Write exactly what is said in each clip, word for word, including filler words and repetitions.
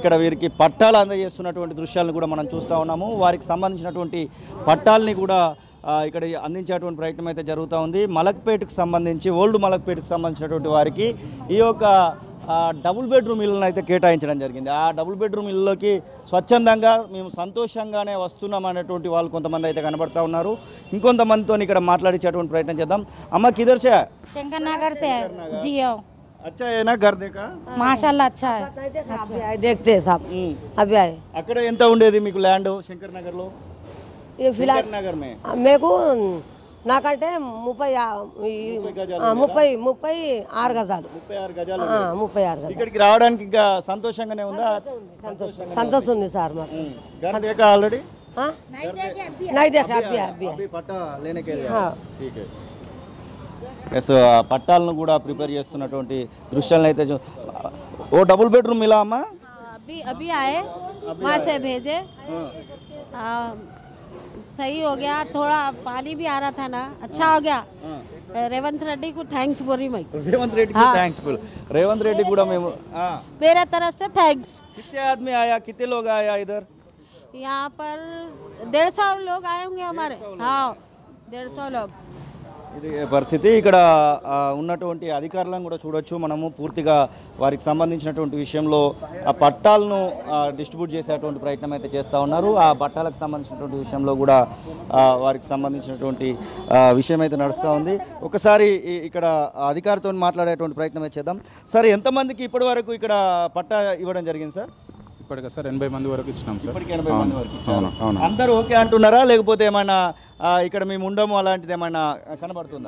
ఇక్కడ వీరికి పట్టాలు అందజేస్తున్నటువంటి దృశ్యాలను కూడా మనం చూస్తూ ఉన్నాము. వారికి సంబంధించినటువంటి పట్టాలని కూడా ఇక్కడ అందించేటువంటి ప్రయత్నం అయితే జరుగుతూ ఉంది. మలక్పేటకు సంబంధించి ఓల్డ్ మలక్పేటకు సంబంధించినటువంటి వారికి ఈ యొక్క డబుల్ బెడ్రూమ్ ఇళ్ళను అయితే కేటాయించడం జరిగింది. ఆ డబుల్ బెడ్రూమ్ ఇళ్ళలోకి స్వచ్ఛందంగా మేము సంతోషంగానే వస్తున్నాం అనేటువంటి వాళ్ళు కొంతమంది అయితే కనబడతా ఉన్నారు. ఇంకొంతమందితో ఇక్కడ మాట్లాడించేటువంటి ప్రయత్నం చేద్దాం. అమ్మ కిధర్ సే? शंकर नगर से जियो। अच्छा है ना घर देखा? माशाल्लाह अच्छा है। अच्छा देखते हैं साहब अभी आए. అక్కడ ఎంత ఉండేది మీకు ల్యాండ్ శంకర్ నగర్ లో? ये फिलहाल నగర్ మే मेरे को నాకంటే ముప్పై ముప్పై ముప్పై ఆరు గజాలు ముప్పై ఆరు గజాలు ముప్పై ఆరు గజాలు. ఇక్కడికి రావడానికి ఇంకా సంతోషంగానే ఉందా? సంతోషం సంతోషం ఉంది సార్ మాకు. घर देखा ऑलरेडी? हाँ नहीं देखा अभी अभी अभी पट्टा लेने के लिए. हाँ ठीक है. ఎస్ పట్టాలను కూడా ప్రిపేర్ చేస్తున్నటువంటి దృశ్యాలను అయితే ఓ డబుల్ బెడ్రూమ్ మిలా అమ్మా? अभी अभी आए वहाँ से भेजे, सही हो गया. थोड़ा पानी भी आ रहा था ना, अच्छा हो गया. रेवंत रेड्डी को थैंक्स बोल रही मैं. रेवंत रेड्डी को थैंक्स बोल. रेवंत रेड्डी కూడా మేము मेरे तरफ से थैंक्स. कितने आदमी आया, कितने लोग आया इधर? यहाँ पर डेढ़ सौ लोग आए होंगे हमारे. हाँ डेढ़ सौ लोग. ఇది పరిస్థితి. ఇక్కడ ఉన్నటువంటి అధికారులను కూడా చూడొచ్చు మనము. పూర్తిగా వారికి సంబంధించినటువంటి విషయంలో ఆ పట్టాలను డిస్ట్రిబ్యూట్ చేసేటువంటి ప్రయత్నం అయితే చేస్తూ ఉన్నారు. ఆ పట్టాలకు సంబంధించినటువంటి విషయంలో కూడా వారికి సంబంధించినటువంటి విషయం అయితే నడుస్తూ ఉంది. ఒకసారి ఇక్కడ అధికారితో మాట్లాడేటువంటి ప్రయత్నం అయితే చేద్దాం. సార్ ఎంతమందికి ఇప్పటి వరకు ఇక్కడ పట్టా ఇవ్వడం జరిగింది సార్? ఇప్పటికి సార్ ఎనభై మంది వరకు ఇచ్చినాం సార్. ఇప్పటికి ఎనభై మంది వరకు ఇచ్చారు. అందరూ ఓకే అంటున్నారా లేకపోతే ఏమైనా ఇక్కడ మేము ఉండము అలాంటిది ఏమైనా కనబడుతుందా?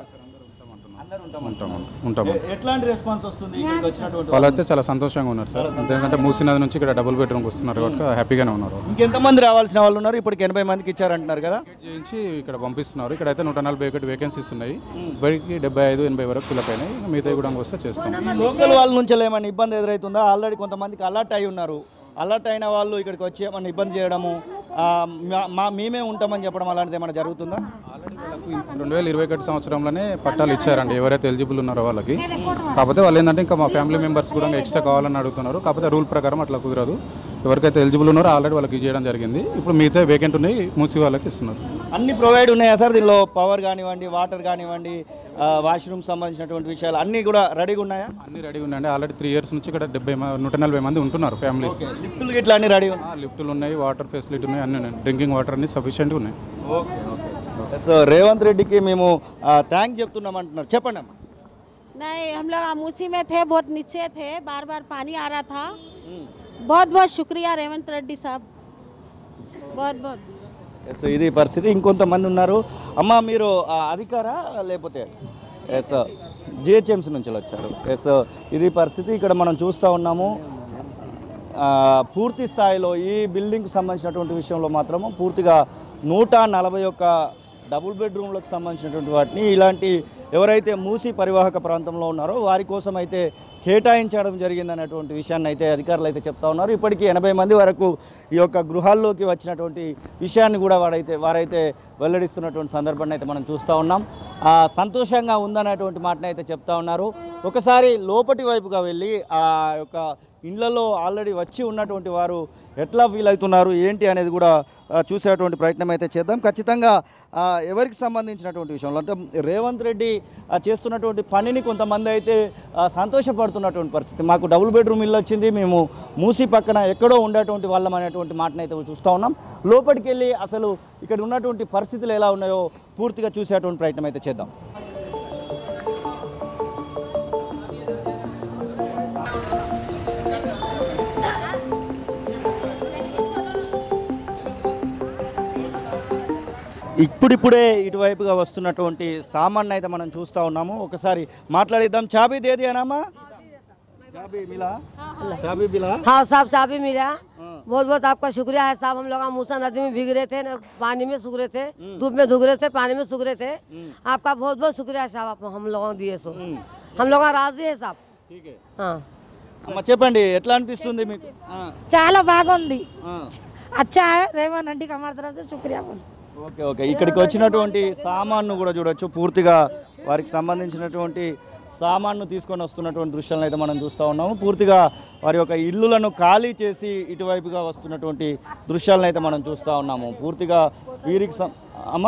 ఎట్లాంటి రెస్పాన్స్ వస్తుంది ఇక్కడికి వచ్చినటువంటి వాళ్ళైతే చాలా సంతోషంగా ఉన్నారు సార్. ఎందుకంటే మూసీనది నుంచి ఇక్కడ డబుల్ బెడ్రూమ్కి వస్తున్నారు కాబట్టి హ్యాపీగానే ఉన్నారు. ఇంకెంతమంది రావాల్సిన వాళ్ళు ఉన్నారు? ఇప్పటికి ఎనభై మందికి ఇచ్చారంటున్నారు కదా. చేయించి ఇక్కడ పంపిస్తున్నారు. ఇక్కడ అయితే నూట నలభై ఒకటి వేకెన్సీస్ ఉన్నాయి. ఇప్పటికి డెబ్బై ఐదు ఎనభై వరకు ఫిల్ అయినాయి. మిగతా కూడా వస్తే చేస్తాం. లోకల్ వాళ్ళ నుంచి ఏమైనా ఇబ్బంది ఎదురవుతుందా? ఆల్రెడీ కొంతమందికి అలర్ట్ అయి ఉన్నారు. అలర్ట్ అయిన వాళ్ళు ఇక్కడికి వచ్చి ఏమన్నా ఇబ్బంది చేయడము, మా మేమే ఉంటామని చెప్పడం అలాంటిది ఏమైనా జరుగుతుందా? ఆల్రెడీ వాళ్ళకు రెండు వేల ఇరవై ఒకటి సంవత్సరంలోనే పట్టాలు ఇచ్చారండి ఎవరైతే ఎలిజిబుల్ ఉన్నారో వాళ్ళకి. కాకపోతే వాళ్ళు ఏంటంటే ఇంకా మా ఫ్యామిలీ మెంబర్స్ కూడా ఎక్స్ట్రా కావాలని అడుగుతున్నారు. కాకపోతే రూల్ ప్రకారం అట్లా కుదరదు. ఎవరికైతే ఎలిజిబుల్ ఉన్నారో ఆల్రెడీ వాళ్ళకి చేయడం జరిగింది. ఇప్పుడు మిగతా వేకెంట్ ఉన్నాయి మూసి వాళ్ళకి ఇస్తున్నారు. అన్ని ప్రొవైడ్ ఉన్నాయా సార్? దీనిలో పవర్ కానివ్వండి, వాటర్ కానివ్వండి, వాష్రూమ్ సంబంధించినటువంటి విషయాలు అన్నీ కూడా రెడీగా ఉన్నాయా? అన్ని రెడీగా ఉన్నాయండి. ఆల్రెడీ త్రీ ఇయర్స్ నుంచి ఇక్కడ డెబ్బై నూట నలభై మంది ఉంటున్నారు ఫ్యామిలీస్. లిఫ్టులు ఇట్లా అన్ని రెడీ ఉన్నాయి? లిఫ్టులు ఉన్నాయి, వాటర్ ఫెసిలిటీ ఉన్నాయి, అన్నీ ఉన్నాయి. డ్రింకింగ్ వాటర్ అన్ని సఫిషియెంట్గా ఉన్నాయి. Okay okay. సో రేవంత్ రెడ్డికి మేము థ్యాంక్ చెప్తున్నాం అంటున్నారు. చెప్పండి అమ్మా. नहीं हम लोग मूसी में थे, बहुत नीचे थे, बार बार पानी आ रहा था. बहुत बहुत शुक्रिया रेवंत रेड्डी साहब, बहुत बहुत. సో ఇది పరిస్థితి. ఇంకొంతమంది ఉన్నారు. అమ్మ మీరు అధికారా లేకపోతే ఎస్ జిహెచ్ఎంసీ నుంచి వచ్చారు? ఎస్ ఇది పరిస్థితి. ఇక్కడ మనం చూస్తూ ఉన్నాము పూర్తి స్థాయిలో ఈ బిల్డింగ్కి సంబంధించినటువంటి విషయంలో మాత్రము పూర్తిగా నూట నలభై ఒక్క డబుల్ బెడ్రూమ్లకు సంబంధించినటువంటి వాటిని ఇలాంటి ఎవరైతే మూసి పరివాహక ప్రాంతంలో ఉన్నారో వారి కోసం అయితే కేటాయించడం జరిగిందనేటువంటి విషయాన్ని అయితే అధికారులు అయితే చెప్తా ఉన్నారు. ఇప్పటికీ ఎనభై మంది వరకు ఈ యొక్క గృహాల్లోకి వచ్చినటువంటి విషయాన్ని కూడా వాడైతే వారైతే వెల్లడిస్తున్నటువంటి సందర్భాన్ని అయితే మనం చూస్తూ ఉన్నాం. సంతోషంగా ఉందనేటువంటి మాటను అయితే చెప్తా ఉన్నారు. ఒకసారి లోపటి వైపుగా వెళ్ళి ఆ యొక్క ఇళ్లలో ఆల్రెడీ వచ్చి ఉన్నటువంటి వారు ఎట్లా ఫీల్ అవుతున్నారు ఏంటి అనేది కూడా చూసేటువంటి ప్రయత్నం అయితే చేద్దాం. ఖచ్చితంగా ఎవరికి సంబంధించినటువంటి విషయంలో అంటే రేవంత్ రెడ్డి చేస్తున్నటువంటి పనిని కొంతమంది అయితే సంతోషపడుతున్నటువంటి పరిస్థితి. మాకు డబుల్ బెడ్రూమ్ ఇల్లు వచ్చింది, మేము మూసి పక్కన ఎక్కడో ఉండేటువంటి వాళ్ళం అనేటువంటి మాటను అయితే చూస్తూ ఉన్నాం. లోపలికి వెళ్ళి అసలు ఇక్కడ ఉన్నటువంటి పరిస్థితులు ఎలా ఉన్నాయో పూర్తిగా చూసేటువంటి ప్రయత్నం అయితే చేద్దాం. ఇప్పుడిప్పుడే ఇటువైపుగా వస్తున్నటువంటి సామాన్ అయితే మనం చూస్తూ ఉన్నాము. ఒకసారి మాట్లాడిద్దాం. చాబీ దేది అనామా? चाबी मिला? चाबी मिला? हाँ साहब चाबी मिला. बहुत बहुत आपका शुक्रिया है साहब. हम लोग मूसा नदी में भीग रहे थे, पानी में सूख रहे थे, धूप में धुग रहे थे, पानी में सूख रहे थे. आपका बहुत बहुत शुक्रिया है साहब. आप हम लोगों को दिए सो हम लोग राजी है साहब. ठीक है. हाँ చెప్పండి ఎట్లా అనిపిస్తుంది మీకు? చాలా బాగుంది. అచ్చా రేవంత్ రెడ్డికి हमारी तरफ से शुक्रिया बोल. Okay okay. ఇక్కడికి వచ్చినటువంటి సామాన్ను కూడా చూడొచ్చు. పూర్తిగా వారికి సంబంధించినటువంటి సామాన్ను తీసుకొని వస్తున్నటువంటి దృశ్యాలను అయితే మనం చూస్తూ ఉన్నాము. పూర్తిగా వారి యొక్క ఇల్లులను ఖాళీ చేసి ఇటువైపుగా వస్తున్నటువంటి దృశ్యాలను అయితే మనం చూస్తూ ఉన్నాము. పూర్తిగా వీరికి సం- అమ్మా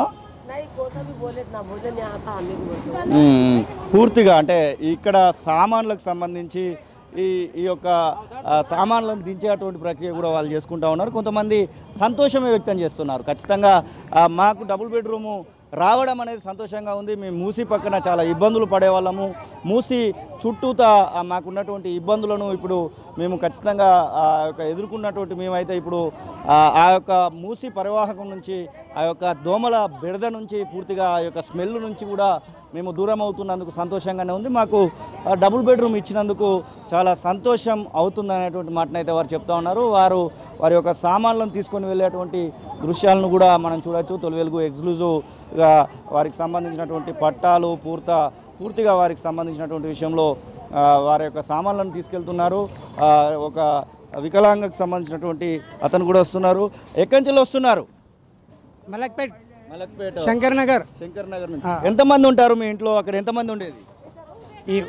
ఉమ్, పూర్తిగా అంటే ఇక్కడ సామాన్లకు సంబంధించి ఈ ఈ యొక్క ఆ, సామాన్లను దించేటువంటి ప్రక్రియ కూడా వాళ్ళు చేసుకుంటా ఉన్నారు. కొంతమంది సంతోషమే వ్యక్తం చేస్తున్నారు. ఖచ్చితంగా ఆ, మాకు డబుల్ బెడ్రూము రావడం అనేది సంతోషంగా ఉంది. మేము మూసి పక్కన చాలా ఇబ్బందులు పడేవాళ్ళము. మూసి చుట్టూతా ఆ, మాకున్నటువంటి ఇబ్బందులను ఇప్పుడు మేము ఖచ్చితంగా ఆ యొక్క ఎదుర్కొన్నటువంటి మేమైతే ఇప్పుడు ఆ ఆ యొక్క మూసి పరివాహకం నుంచి ఆ యొక్క దోమల బెడద నుంచి పూర్తిగా ఆ యొక్క స్మెల్ నుంచి కూడా మేము దూరం అవుతున్నందుకు సంతోషంగానే ఉంది. మాకు ఆ, డబుల్ బెడ్రూమ్ ఇచ్చినందుకు చాలా సంతోషం అవుతుంది అనేటువంటి మాటనైతే వారు చెప్తా ఉన్నారు. వారు వారి యొక్క సామాన్లను తీసుకొని వెళ్ళేటువంటి దృశ్యాలను కూడా మనం చూడొచ్చు. తొలి వెలుగు ఎక్స్క్లూజివ్గా వారికి సంబంధించినటువంటి పట్టాలు పూర్త పూర్తిగా వారికి సంబంధించినటువంటి విషయంలో ఆ, వారి యొక్క సామాన్లను తీసుకెళ్తున్నారు. ఆ, ఒక వికలాంగకు సంబంధించినటువంటి అతను కూడా వస్తున్నారు. ఎక్కడి నుంచి వస్తున్నారు? మలక్పేట్ మలక్పేట శంకర్ నగర్ శంకర్ నగర్ నుంచి. ఎంతమంది ఉంటారు మీ ఇంట్లో? అక్కడ ఎంతమంది ఉండేది? ఈ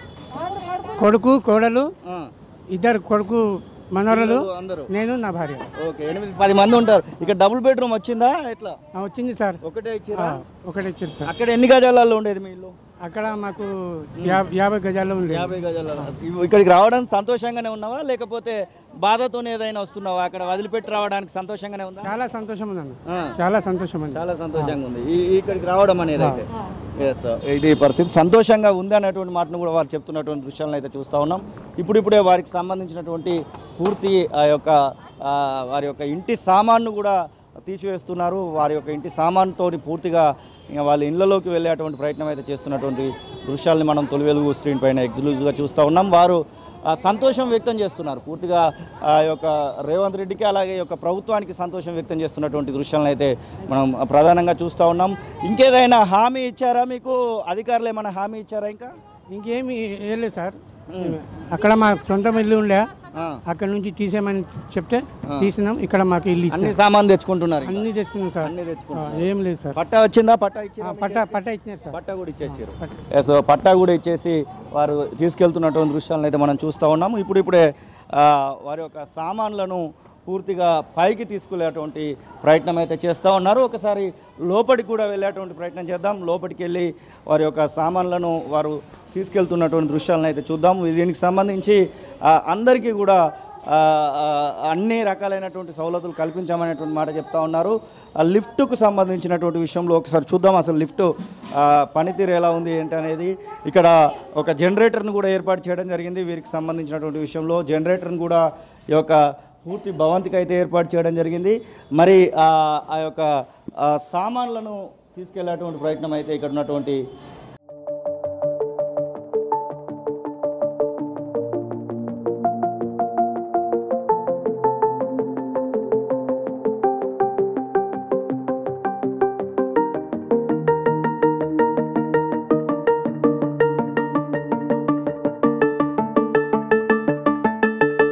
కొడుకు కోడలు ఆ, ఇద్దరు కొడుకు మనవరలు అందరూ నేను నా భార్య ఓకే, ఎనిమిది పది మంది ఉంటారు. ఇక్కడ డబుల్ బెడ్రూమ్ వచ్చిందా ఎట్లా? ఆ, వచ్చింది సార్. ఒకటే ఆ, ఇచ్చిరా? ఒకటి ఇచ్చారు సార్. అక్కడ ఎన్ని గజాలలో ఉండేది మీ ఇల్లు? అక్కడ మాకు యా- యాభై గజాల్లో ఉంది. యాభై గజాలలో. ఇవ్- ఇక్కడికి రావడం సంతోషంగానే ఉన్నావా లేకపోతే బాధతోనే ఏదైనా వస్తున్నావా? అక్కడ వదిలిపెట్టి రావడానికి సంతోషంగానే ఉందా? చాలా సంతోషం ఉంది అన్న, ఆ, చాలా సంతోషం ఉంది. చాలా సంతోషంగా ఉంది ఈ ఈ ఇక్కడికి రావడం అనేది అయితే. ఎస్ ఇది పరిస్థితి సంతోషంగా ఉంది అనేటువంటి మాటను కూడా వారు చెప్తున్నటువంటి దృశ్యాలను అయితే చూస్తూ ఉన్నాం. ఇప్పుడిప్పుడే వారికి సంబంధించినటువంటి పూర్తి ఆ యొక్క ఆ, వారి యొక్క ఇంటి సామాన్ను కూడా తీసివేస్తున్నారు. వారి యొక్క ఇంటి సామాన్తో పూర్తిగా ఇంకా వాళ్ళ ఇళ్లలోకి వెళ్ళేటువంటి ప్రయత్నం అయితే చేస్తున్నటువంటి దృశ్యాలని మనం తొలి వెలుగు స్క్రీన్ పైన ఎక్స్క్లూజివ్గా చూస్తూ ఉన్నాం. వారు ఆ, సంతోషం వ్యక్తం చేస్తున్నారు. పూర్తిగా ఆ యొక్క రేవంత్ రెడ్డికి అలాగే ఈ యొక్క ప్రభుత్వానికి సంతోషం వ్యక్తం చేస్తున్నటువంటి దృశ్యాలను అయితే మనం ప్రధానంగా చూస్తూ ఉన్నాం. ఇంకేదైనా హామీ ఇచ్చారా మీకు? అధికారులు ఏమైనా హామీ ఇచ్చారా? ఇంకా ఇంకేమి వేయలేదు సార్. అక్కడ మా సొంతం ఇల్లు ఉండే, ఆ, అక్కడ నుంచి తీసేయమని చెప్తే తీసినాం. ఇక్కడ మాకు ఇల్లు అన్ని ఇచ్చారు. సామాన్ తెచ్చుకుంటున్నారు ఇంకా? అన్ని తెచ్చుకున్నాం సార్. అన్ని ఆ, తెచ్చుకుంటున్నారు. ఏం లేదు సార్. పట్టా వచ్చిందా? పట్టా ఆ, ఇచ్చారా? పట్టా పట్టా ఇచ్చినారు సార్. పట్టా కూడా ఇచ్చేసారు. పట్టా. ఎస్ పట్టా కూడా ఇచ్చేసి వారు తీసుకెళ్తున్నటువంటి దృశ్యాలను అయితే మనం చూస్తూ ఉన్నాము. ఇప్పుడు ఇప్పుడే ఆ, వారి యొక్క సామాన్లను పూర్తిగా పైకి తీసుకెళ్లేటువంటి ప్రయత్నం అయితే చేస్తూ ఉన్నారు. ఒకసారి లోపలికి కూడా వెళ్ళేటువంటి ప్రయత్నం చేద్దాం. లోపలికి వెళ్ళి వారి యొక్క సామాన్లను వారు తీసుకెళ్తున్నటువంటి దృశ్యాలను అయితే చూద్దాం. దీనికి సంబంధించి ఆ, అందరికీ కూడా ఆ, ఆ, అన్ని రకాలైనటువంటి సౌలతులు కల్పించామనేటువంటి మాట చెప్తా ఉన్నారు. ఆ లిఫ్ట్కు సంబంధించినటువంటి విషయంలో ఒకసారి చూద్దాం. అసలు లిఫ్ట్ ఆ, పనితీరు ఎలా ఉంది ఏంటి అనేది. ఇక్కడ ఒక జనరేటర్ను కూడా ఏర్పాటు చేయడం జరిగింది. వీరికి సంబంధించినటువంటి విషయంలో జనరేటర్ను కూడా ఈ యొక్క పూర్తి భవంతికి అయితే ఏర్పాటు చేయడం జరిగింది. మరి ఆ ఆ యొక్క ఆ సామాన్లను తీసుకెళ్లేటువంటి ప్రయత్నం అయితే ఇక్కడ ఉన్నటువంటి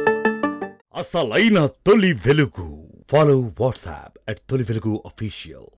అసలైన తొలి వెలుగు. ఫాలో వాట్సాప్ అట్ తొలి వెలుగు అఫీషియల్.